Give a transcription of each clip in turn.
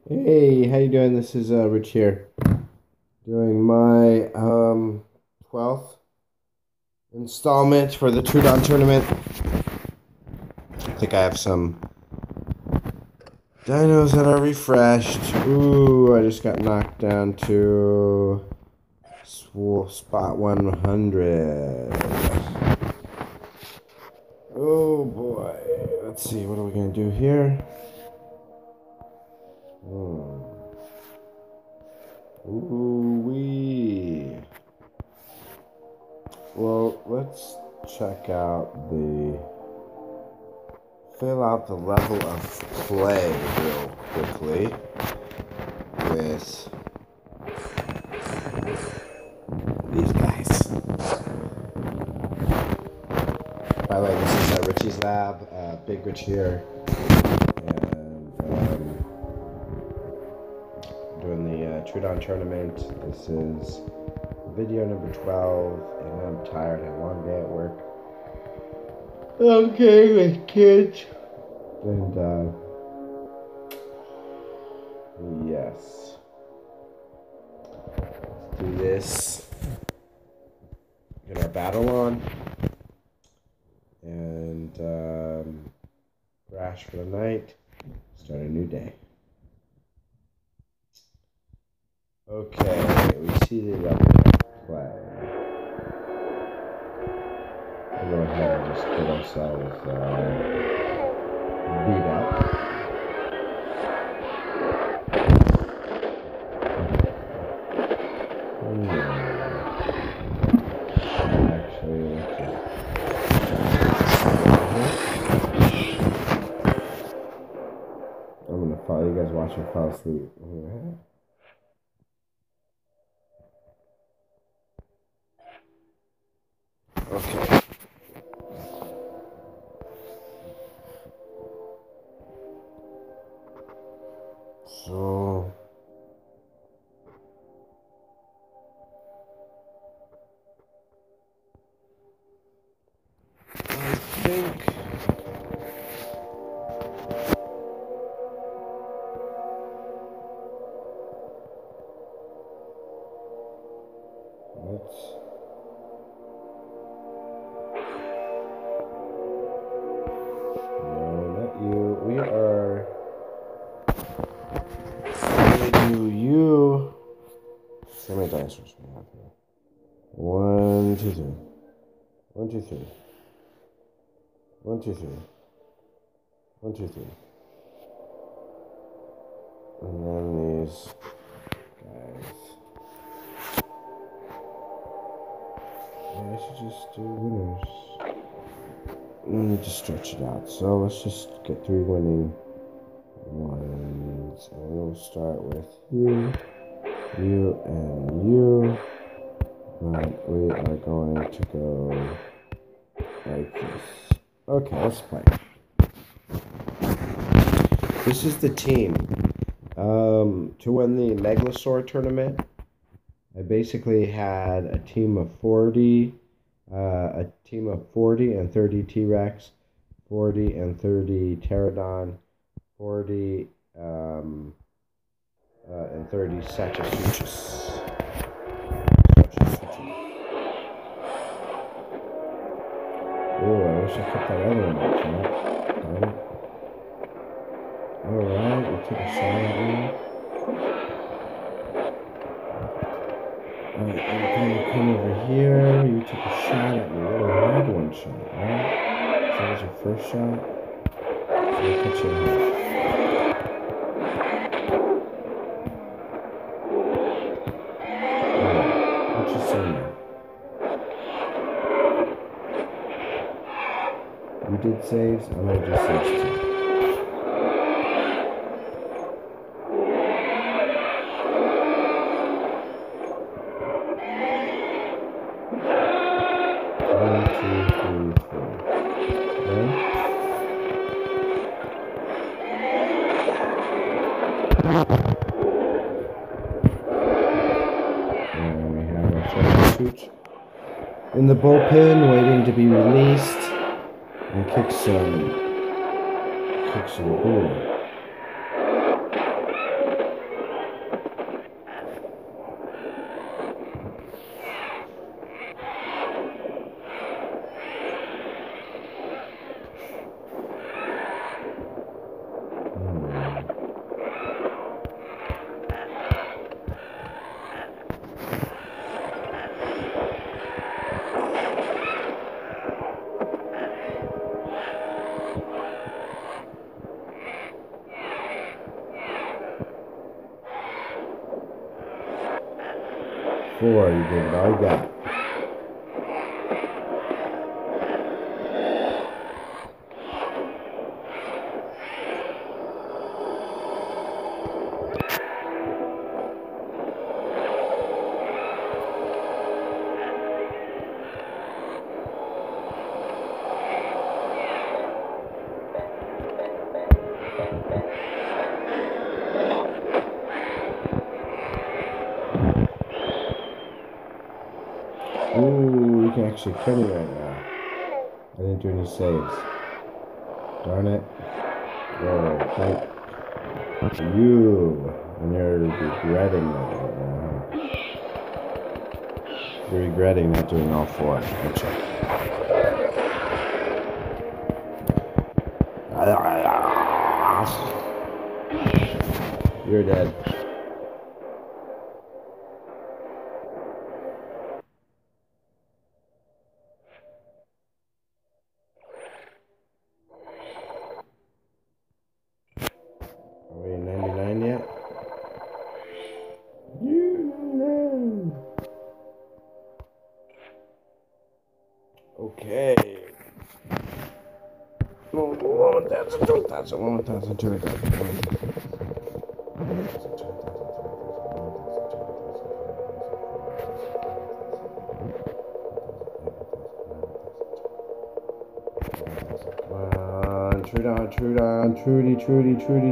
Hey, how you doing? This is Rich here, doing my 12th installment for the Troodon tournament. I think I have some dinos that are refreshed. Ooh, I just got knocked down to spot 100. Oh boy. Let's see, what are we gonna do here? Ooh wee. Well, let's check out fill out the level of play real quickly with these guys. By the way, this is Richie's lab, Big Rich here, and doing the Troodon tournament. This is video number 12, and I'm tired. I had a long day at work. Okay, with kids. And, yes. Let's do this. Get our battle on. And, crash for the night. Start a new day. Okay, we see the play. We'll go ahead and just get ourselves beat up. Actually, I'm gonna follow you guys watching fall asleep. Okay. So I think let's not you. We are gonna do you. How many dinosaurs we have here? 1, 2, 3. 1, 2, 3. 1, 2, 3. 1, 2, 3. And then these guys. Yeah, I should just do winners. Let me just stretch it out. So let's just get 3 winning ones. And we'll start with you, you, and you. But we are going to go like this. Okay, let's play. This is the team. To win the Megalosaur tournament, I basically had a team of 40 and 30 T-Rex, 40 and 30 Pterodon, 40 and 30 Sachasuchus. Oh, I wish I kept that other one up, chat. Darn it. Alright, you took a shot at me. Alright, I'm gonna come over here. You took a shot at me. You only had one shot, right? So that was your first shot. So I'll put you in half. Alright, what you say now? You did saves? I'm gonna do saves too. In the bullpen, waiting to be released, and kick some ball. 4. You gave it all you got. Ooh, you can actually kill me right now. I didn't do any saves. Darn it. Whoa, thank you. And you're regretting that right now, huh? You're regretting not doing all 4. Gotcha. You're dead. Are we 99 yet? Okay. 1,000, 2,000, 1,000, 2,000. Troodon, Trudy. Trudy, Trudy,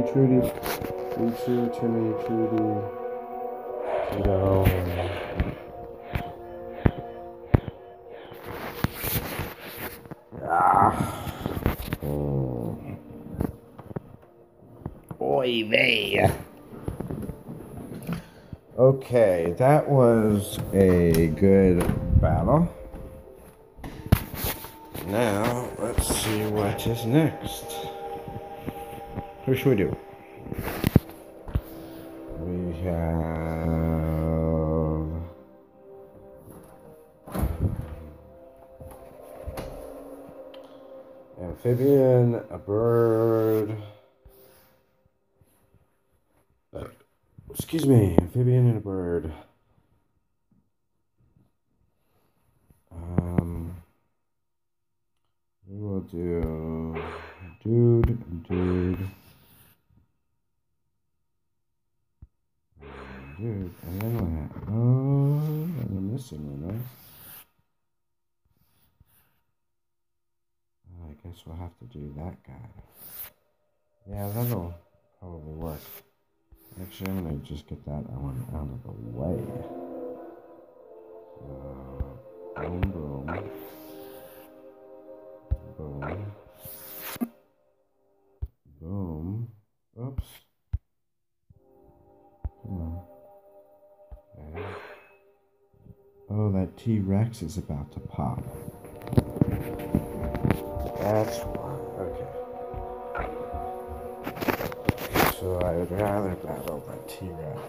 Troodon. Oy vey. Okay, that was a good battle. Now, let's see what is next. Who should we do? We have... amphibian, a bird... excuse me, amphibian and a bird. We will do... dude, and then what? Oh, I'm missing one, right? I guess we'll have to do that guy. Yeah, that'll probably work. Actually, I'm gonna just get that one out of the way. Boom, boom. Boom. Boom. Oops. Come on. Okay. Oh, that T-Rex is about to pop. That's why. Okay. So I would rather battle that T-Rex.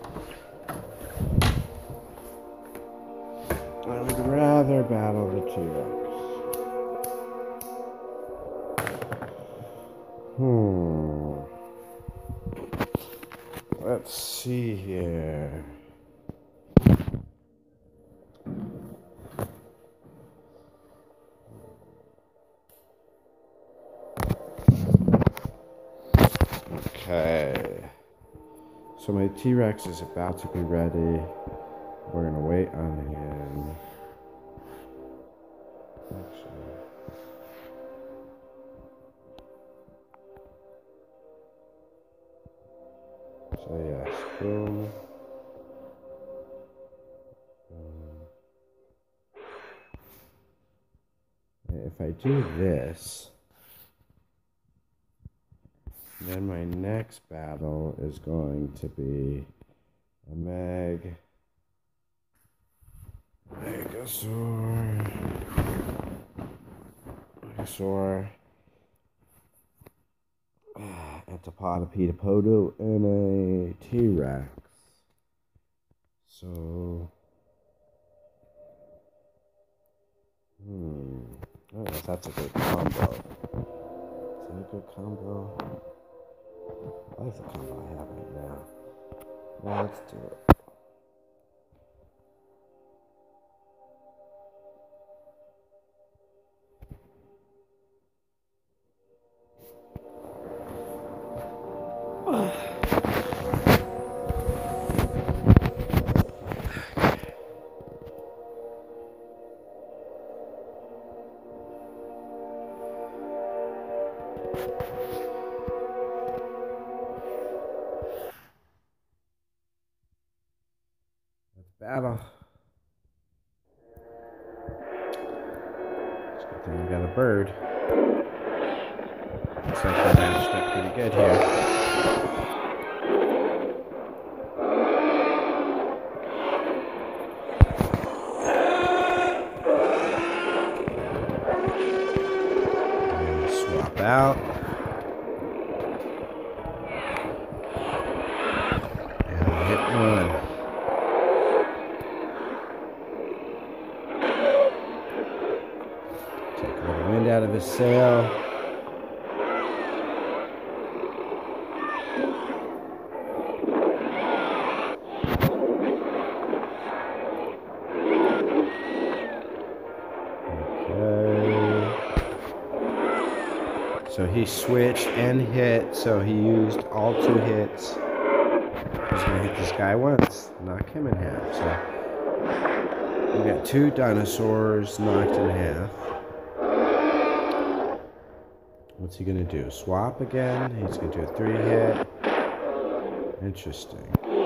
I would rather battle the T-Rex. Let's see here. Okay. So my T-Rex is about to be ready. We're gonna wait on him. Actually. So yes, boom. If I do this, then my next battle is going to be a Megasaur, Antipodopedipodon, and a T-Rex. So, I don't know if that's a good combo. Is that a good combo? I like the combo I have right now. Now let's do it. battle. It's a good thing we got a bird. Looks like we matched up pretty good here. And swap out. And hit one. Take a little wind out of his sail. So he switched and hit, so he used all 2 hits. He's gonna hit this guy once, knock him in half. So we got 2 dinosaurs knocked in half. What's he gonna do? Swap again? He's gonna do a 3 hit. Interesting.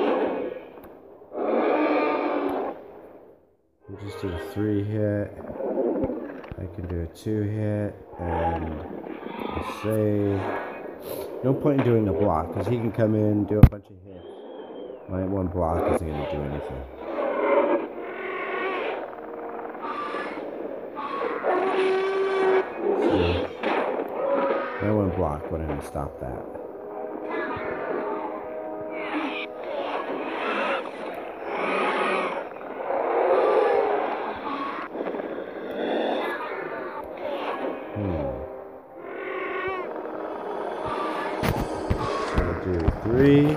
He just did a 3 hit. I can do a 2 hit and say no point in doing the block because he can come in, do a bunch of hits. My 1 block isn't going to do anything. So, my 1 block wouldn't have stopped that. Do 3.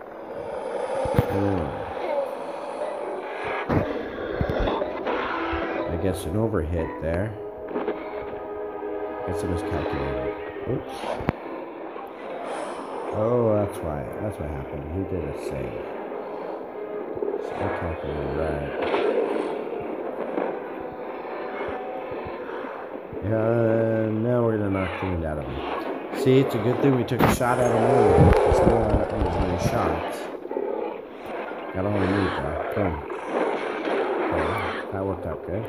I guess an overhit there. I guess it was calculated. Oops. Oh, that's why. That's what happened. He did a save. So I calculated right. Yeah, now we're gonna knock the wind out of him. See, it's a good thing we took a shot at him earlier. Because now I don't think there's any shots. Got all we need though. Boom. Okay, that worked out good.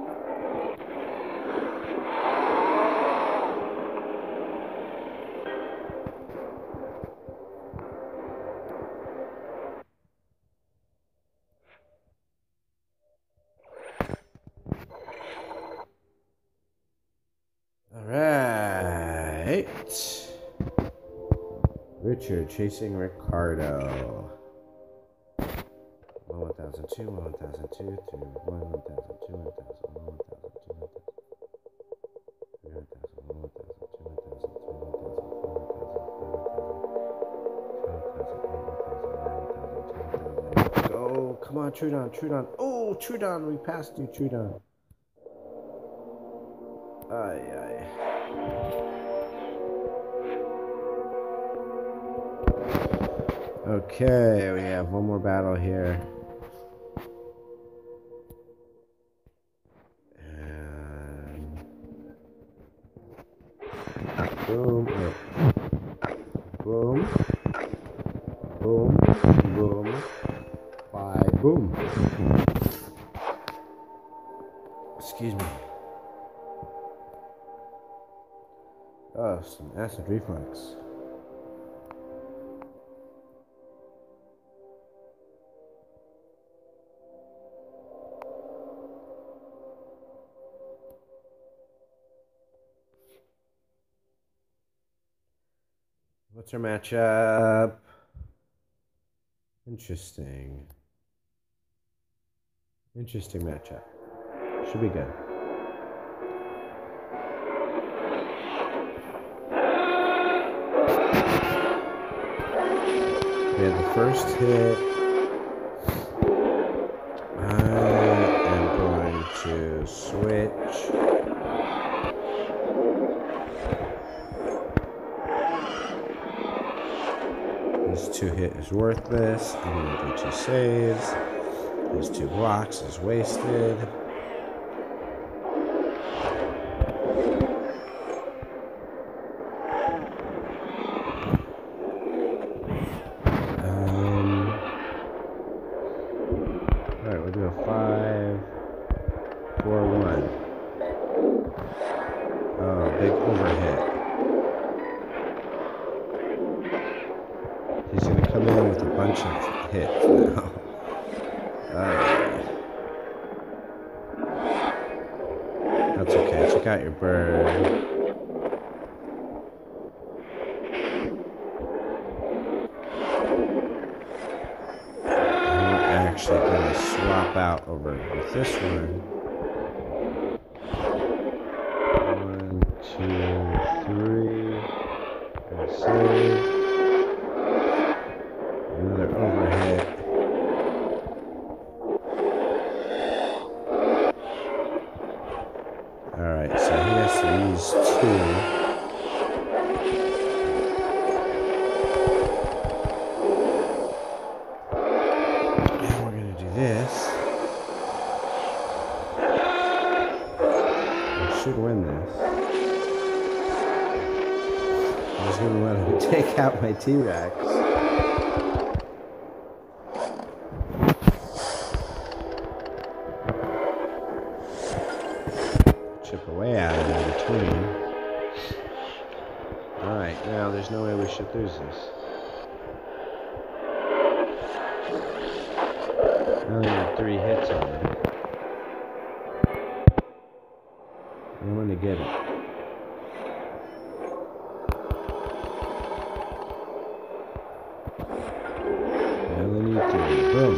Alright. Richard chasing Ricardo. 1002, 1002, 1, 1002, 1002, Go! Come on, Troodon, Troodon. Oh, Troodon, we passed you, Troodon. Aye, aye. Okay, we have one more battle here. And boom, boom, boom, boom, bye, boom. Excuse me. Oh, some acid reflux. What's our matchup? Interesting. Interesting matchup. Should be good. We had the first hit. I am going to switch. This 2 hit is worthless. I'm going to do 2 saves. These 2 blocks is wasted. Alright, we're 4-1. Oh, big overhit. He's gonna come in with a bunch of hits now. That's okay. Check out your bird. I'm actually gonna swap out over with this one. 1, 2, 3. Gonna save. Another overhit. Alright, so he has to use 2. And we're gonna do this. I should win this. I'm just gonna let him take out my T-Rex. Chip away at it in between. Alright, now there's no way we should lose this. I only have 3 hits on it. I'm gonna get it. I only need 3. Boom.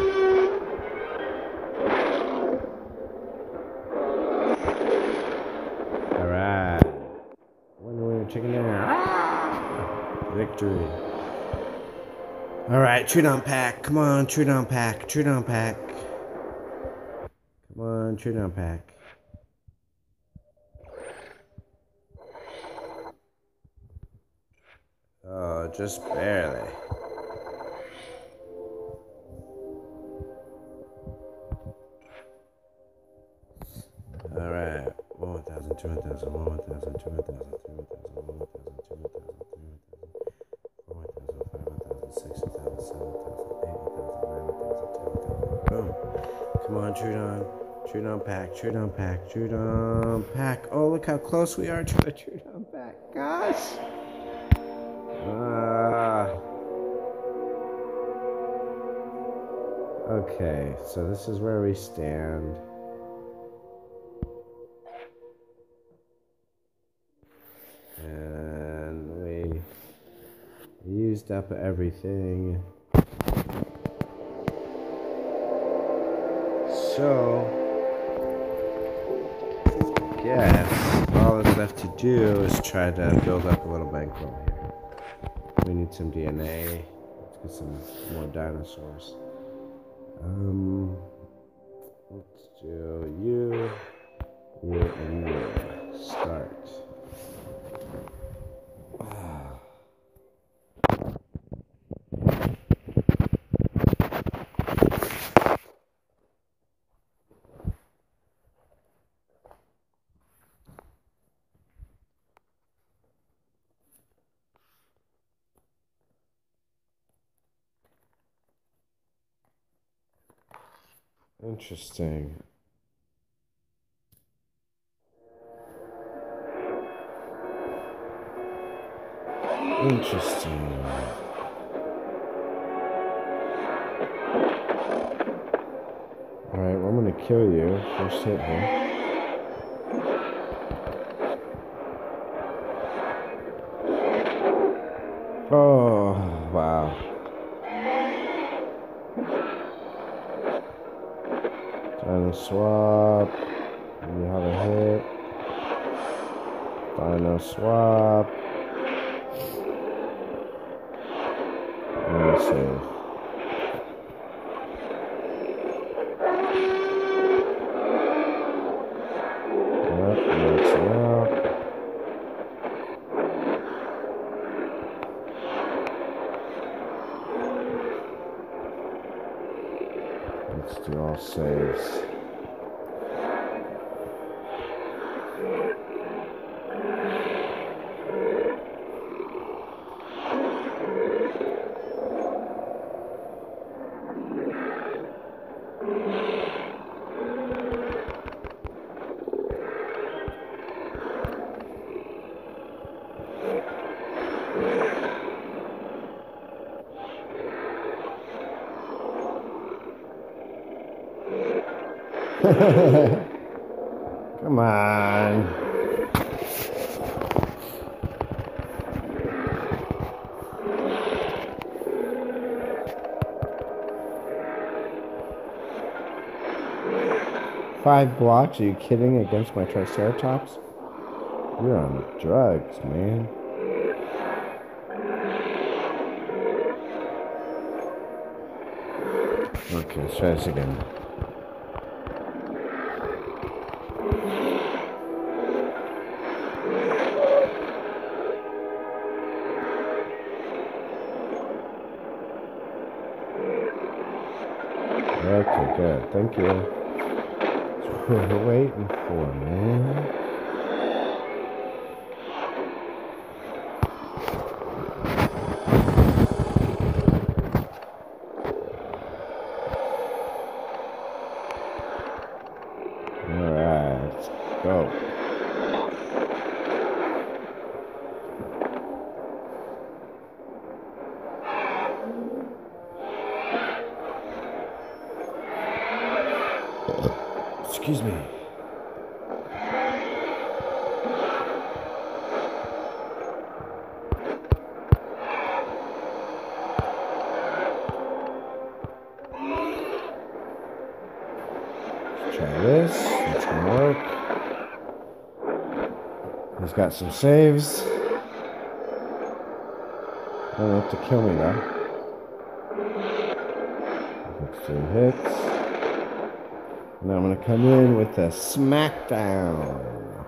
Alright. Winner, chicken dinner. Ah! Victory. Alright, Troodon pack. Come on, Troodon pack. Troodon pack. Come on, Troodon pack. Oh, just barely. Alright. 1,000, 2,000, 1,000, 2,000, 3,000, 1,000, 2,000, 3,000, 4,000, 5,000, 6,000, 7,000, 8,000, 9,000, 10,000. Boom. Come on, Troodon. Troodon pack, Troodon pack, Troodon pack. Oh, look how close we are to a Troodon pack. Gosh. Okay, so this is where we stand. And we used up everything. So, I guess all that's left to do is try to build up a little bankroll here. We need some DNA. Let's get some more dinosaurs. Let's do you, and you. Start. Interesting. Interesting. Alright, well, I'm gonna kill you. First hit here. Oh, wow. Dino swap. You have a hit. Dino swap. And save. Yep, that's it out. Let's do all saves. Come on. Five blocks? Are you kidding? Against my Triceratops? You're on drugs, man. Okay, let's try this again. Okay, good. Thank you. That's what we're waiting for, man. Alright, let's go. Excuse me. Let's try this. That's gonna work. He's got some saves. Don't have to kill me though. That's 2 hits. Now I'm gonna come in with a smackdown.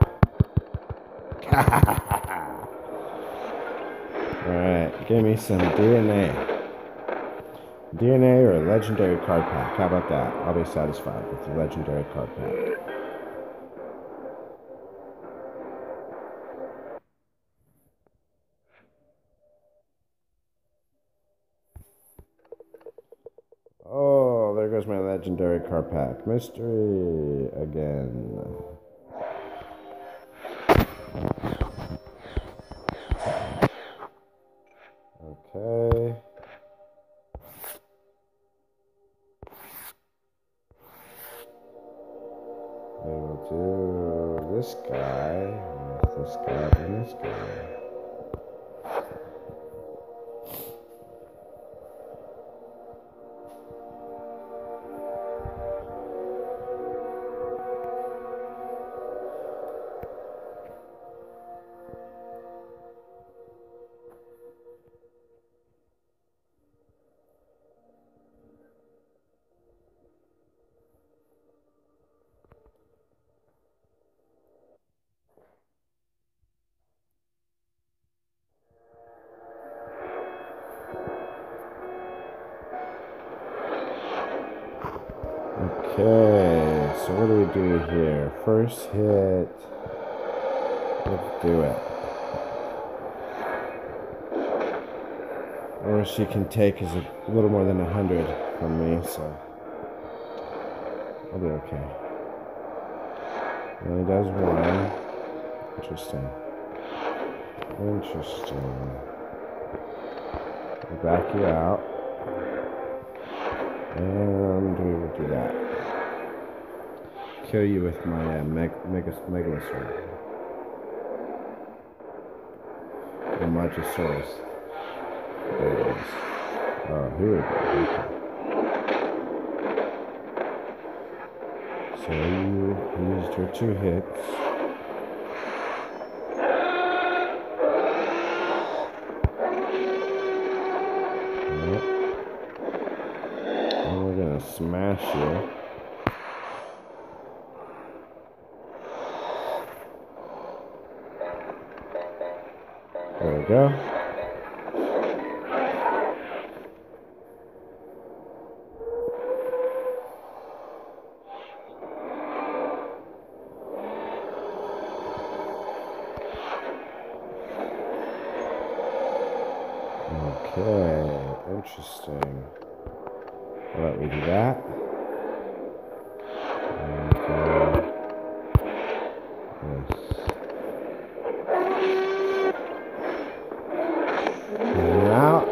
Alright, give me some DNA. DNA or a legendary card pack. How about that? I'll be satisfied with the legendary card pack. Oh, there goes my legendary card pack. Mystery again. Okay. We will do this guy, this guy, and this guy. Okay, so what do we do here? First hit. Let's do it. Or she can take is a little more than 100 from me, so I'll be okay. It only does 1. Interesting. Interesting. I'll back you out. And we will do that. Kill you with my Megalosaurus. Or Marchosaurus. There it is. Oh, here we go. Okay. So you used your 2 hits. Yep. And we're gonna smash you. There we go. Okay, interesting. I'll let me do that. And this. And out.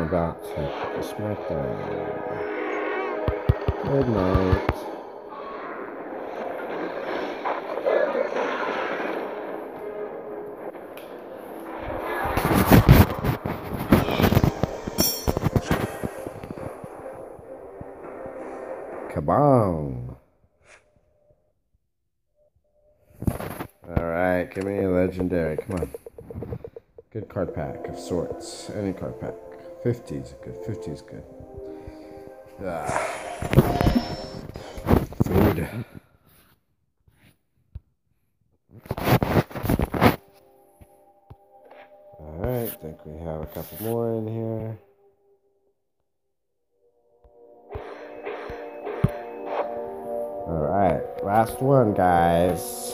about to put the smack down. Good night. Kabong. Alright, give me a legendary. Come on. Good card pack of sorts. Any card pack. 50's good. 50's good. Food. Alright, think we have a couple more in here. Alright, last one, guys.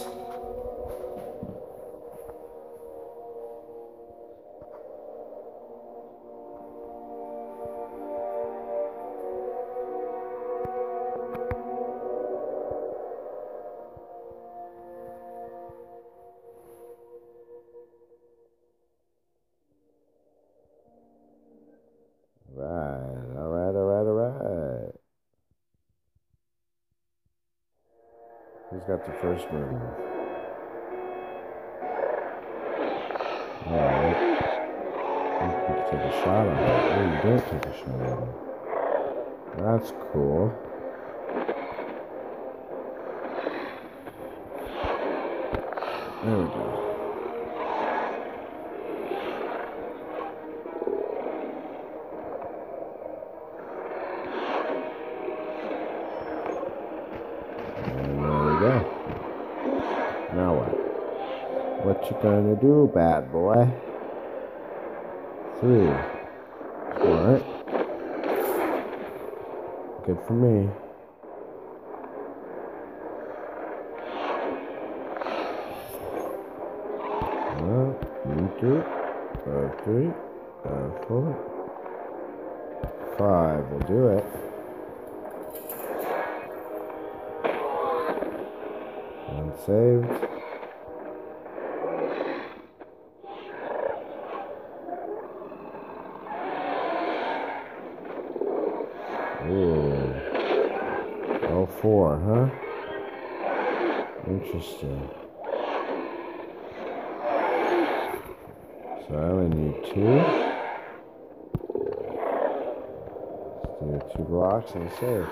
Alright. Who's got the first move? Alright. You can take a shot on it. Oh, you don't take a shot on it. That's cool. There we go. Now what? What you gonna do, bad boy? 3. Alright. Good for me. Well, 2, 3, 4, 5. We'll do it. Saved. Ooh. Oh, 4, huh? Interesting. So I only need 2. Let's do 2 blocks and a save.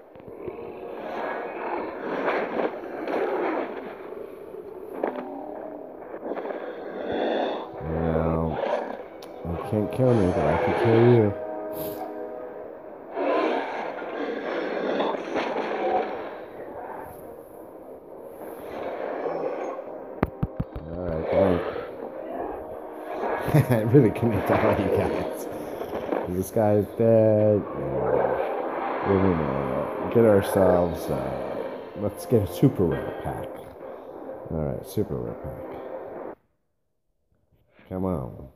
Can't kill me, but I can kill you. Alright, I really connect to all you guys. This guy's dead. We're gonna get ourselves. Let's get a super rare pack. Alright, super rare pack. Come on.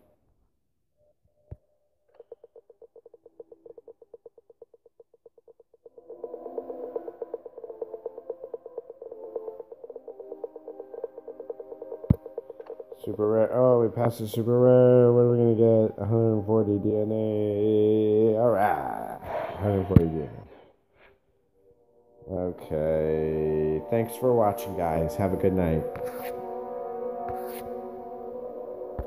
Super rare. Oh, we passed the super rare. What are we going to get? 140 DNA. Alright. 140 DNA. Okay. Thanks for watching, guys. Have a good night.